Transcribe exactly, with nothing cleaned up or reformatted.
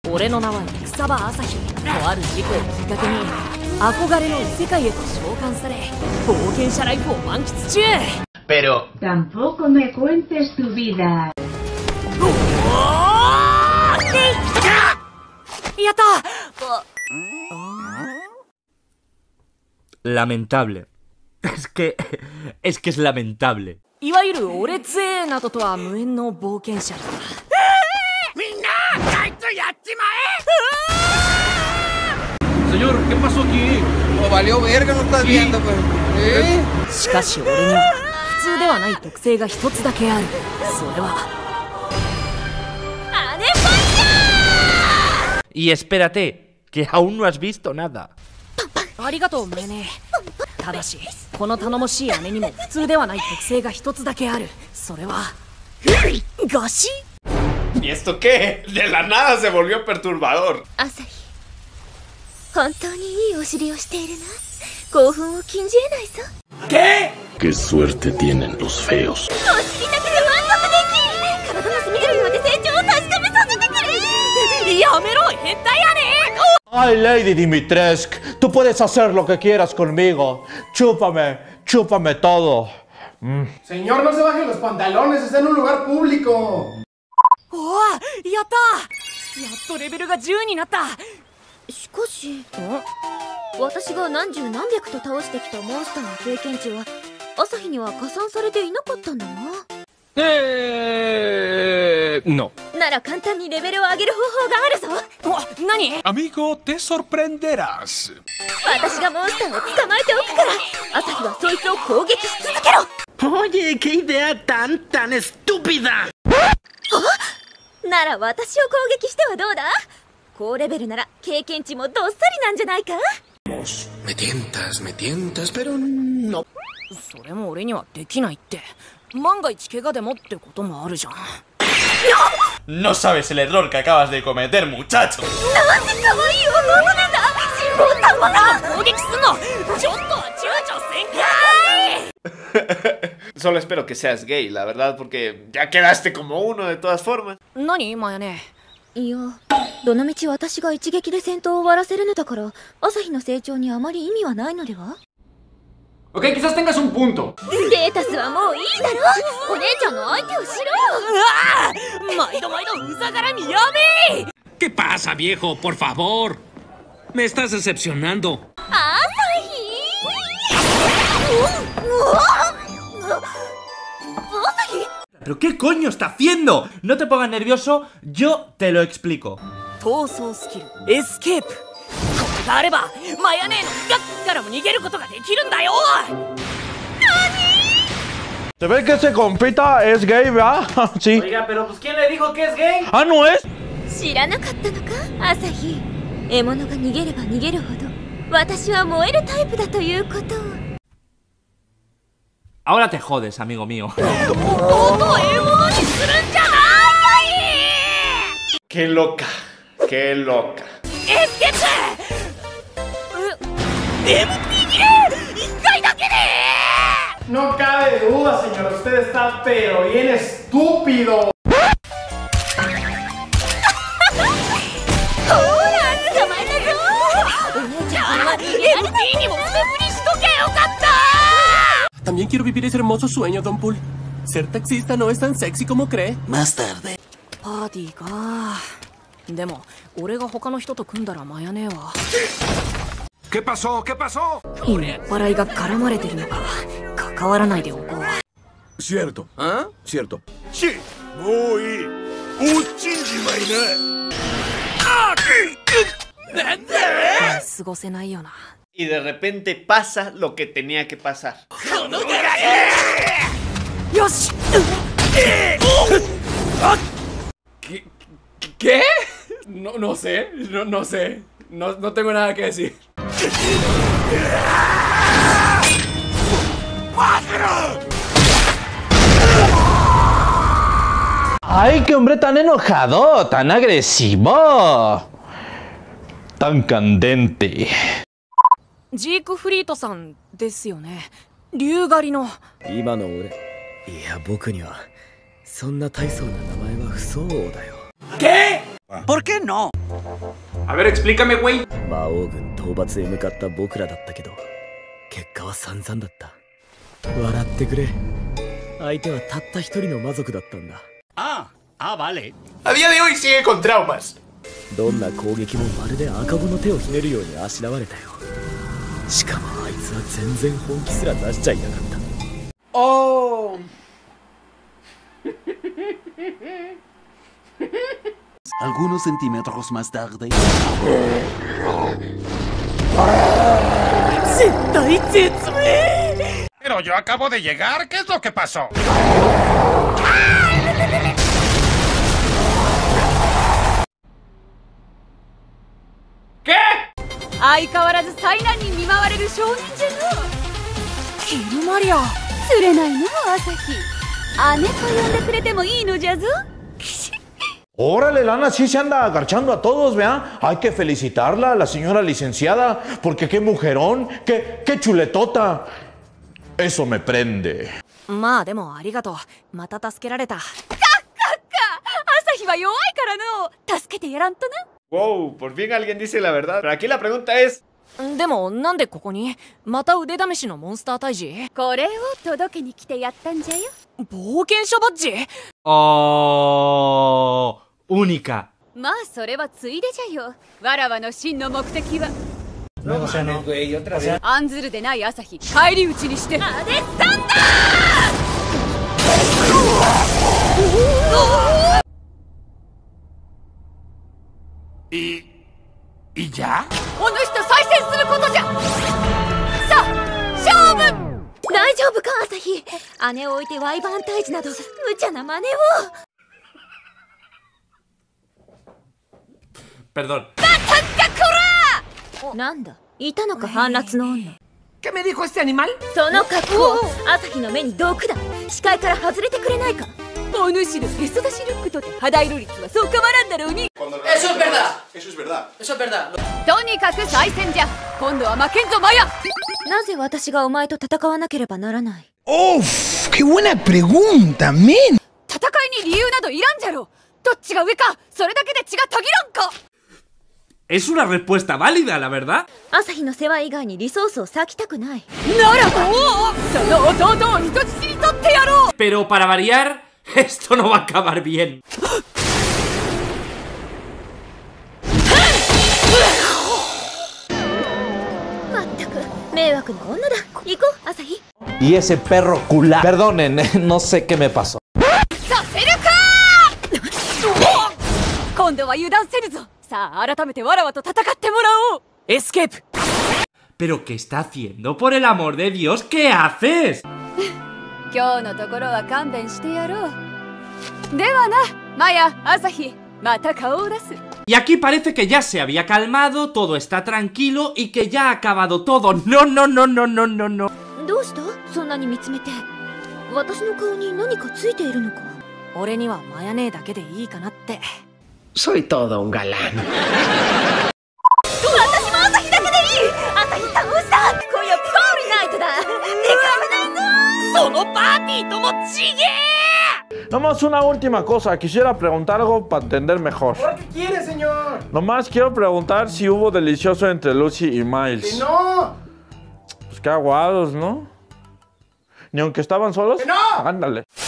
俺の名は戦場朝日。とある事故をきっかけに憧れの異世界へと召喚され、冒険者ライフを満喫中。 Pero tampoco me cuentes tu vida. やった。 Lamentable. Es que es que es lamentable. いわゆる俺つえなどとは無縁の冒険者だ。 みんなあいつやっちまえ。 Señor, ¿qué pasó aquí? Oh, valió verga, no estás viendo, pues. ¿Eh? しかし俺には普通ではない特性が一つだけある。それはアネファイヤー。 Y espérate, que aún no has visto nada. ありがとうマヤネ。ただしこの頼もしい姉にも普通ではない特性が一つだけある。それはガシ。 ¿Y esto qué? De la nada se volvió perturbador. 朝日、本当にいいお尻をしているな。興奮を禁じ得ないぞ。 ¿Qué? Qué suerte tienen los feos. お尻だけで満足できん。体の隅々まで成長を確かめさせてくれ。 やめろ変態やね。 Ay, Lady Dimitrescu, tú puedes hacer lo que quieras conmigo. Chúpame, chúpame todo. Mm. Señor, no se baje los pantalones, está en un lugar público. おお、やった。やっとレベルがじゅうになった。 しかし、私が何十何百と倒してきたモンスターの経験値は朝日には加算されていなかったんだな。 えー、no。 なら簡単にレベルを上げる方法があるぞ。 お、何？ Amigo, te sorprenderás。 私がモンスターを捕まえておくから、朝日はそいつを攻撃し続けろ。 Oye, qué idea tan tan estúpida。 なら私を攻撃してはどうだ？高レベルなら経験値もどっさりなんじゃないか？ Me tientas, me tientas, pero no. それも俺にはできないって。万が一怪我でもってこともあるじゃん。 No sabes el error que acabas de cometer, muchacho. なんて可愛い弟なんだ。辛抱たまらん。 攻撃すんのちょっとは躊躇せんかい。 Solo espero que seas gay, la verdad, porque ya quedaste como uno de todas formas. 何マヤネ。 いや、どのみち私が一撃で戦闘を終わらせるのだから朝日の成長にあまり意味はないのでは？ Ok, quizás tengas un punto. ステータスはもういいだろ。お姉ちゃんの相手をしろ。 うわあ、毎度毎度うざがらみやべえ。 ¿Qué pasa, viejo? Por favor. Me estás decepcionando. 朝日。 ¿Pero qué coño está haciendo? No te pongas nervioso, yo te lo explico. 逃走スキルエスケープ。これがあればマヤネのガッからも逃げることができるんだよ。 Se ve que ese compita es gay, ¿verdad? Sí. Oiga, pero pues ¿quién le dijo que es gay? Ah, ¿no es? 知らなかったのか朝日。獲物が逃げれば逃げるほど私は燃えるタイプだということを。 Ahora te jodes, amigo mío. Qué loca, qué loca. No cabe duda, señor, usted está pero bien estúpido. También quiero vivir ese hermoso sueño, Don Pool. Ser taxista no es tan sexy como cree. Más tarde. パーティーか。でも俺が他の人と組んだらマヤネは。 ¿Qué pasó? ¿Qué pasó? 酔っ払いが絡まれてるのか。関わらないでおこう。 Cierto. ¿Ah? Cierto. Sí, muy. Un chinjimaina. ¡Ah! 過ごせないよな。 Y de repente pasa lo que tenía que pasar. ¡Yosh! ¿Qué? ¿Qué? No, no sé, no, no sé. No, no tengo nada que decir. ¡Ay, qué hombre tan enojado! ¡Tan agresivo! ¡Tan candente! ジークフリートさんですよね。竜狩りの。 今の俺、いや僕にはそんな大層な名前は不相応だよ。 ¿Qué? ¿Por qué no? A ver, explícame, güey. Ah, ah, vale. A día de hoy sigue con traumas. Oh. Algunos centímetros más tarde. Pero yo acabo de llegar, ¿qué es lo que pasó? ¿Qué? 相変わらず災難に見舞われる少年じゃの。ヒルマリア釣れないの朝日。姉と呼んでくれてもいいのじゃぞ。 Órale, Lana, sí se anda agarchando a todos, ¿vea? Hay que felicitarla, la señora licenciada, porque qué mujerón, qué, qué chuletota. Eso me prende. まあでもありがとう。また助けられた。かっかっか。朝日は弱いからの。助けてやらんとな。 Wow, por fin alguien dice la verdad. Pero aquí la pregunta es... でもなんでここにまた腕試しのモンスター退治？ これを届けに来てやったんじゃよ。 冒険者バッジ？ Oh, única. まあそれはついでじゃよ。わらわの真の目的は案ずるでない朝日返り討ちにしてアデッサンダー。 ¿Y... y ya? お主と再戦することじゃ。さあ勝負。大丈夫か朝日。姉を置いてワイバーン退治など無茶な真似を。 Perdón. なんだいたのか半辣の女。 ¿Qué me dijo este animal? その格好朝日の目に毒だ。視界から外れてくれないか。お主のへそ出しルックとて肌色率はそう変わらんだろうに。 Eso es verdad. Eso es verdad. Eso es verdad. とにかく再戦じゃ。今度は負けんぞマヤ。なぜ私がお前と戦わなければならない？ ¡Uf! ¡Qué buena pregunta, men! 戦いに理由などいらんじゃろ。どっちが上かそれだけで血が途切らんか。 Es una respuesta válida, la verdad. 朝日の世話以外にリソースを割きたくない。ならばその弟を人質に取ってやろう。 Pero para variar, esto no va a acabar bien. まったく迷惑な女だ。行こう朝日。 Y ese perro culá. Perdonen, no sé qué me pasó. させるか。今度は油断せるぞ。 さあ改めてわらわと戦ってもらおう。 エスケープ。 ¿Pero qué está haciendo? Por el amor de Dios, ¿qué haces? 今日のところは勘弁してやろう。ではな、マヤ、朝日、また顔を出す。 Y aquí parece que ya se había calmado, todo está tranquilo y que ya ha acabado todo. No, no, no, no, no, no, no. どうした？そんなに見つめて。私の顔に何かついているのか。 俺にはマヤネーだけでいいかなって。 Soy todo un galán. 私も朝日だけでいい。朝日倒した。今夜パーリーナイトだ。出かけないぞ。そのパーティーともちげえ。 Nomás una última cosa, quisiera preguntar algo para entender mejor. ¿Qué quiere, señor? Nomás quiero preguntar si hubo delicioso entre Lucy y Miles. ¡Que no! Pues qué aguados, ¿no? Ni aunque estaban solos. ¡Que no! Ándale.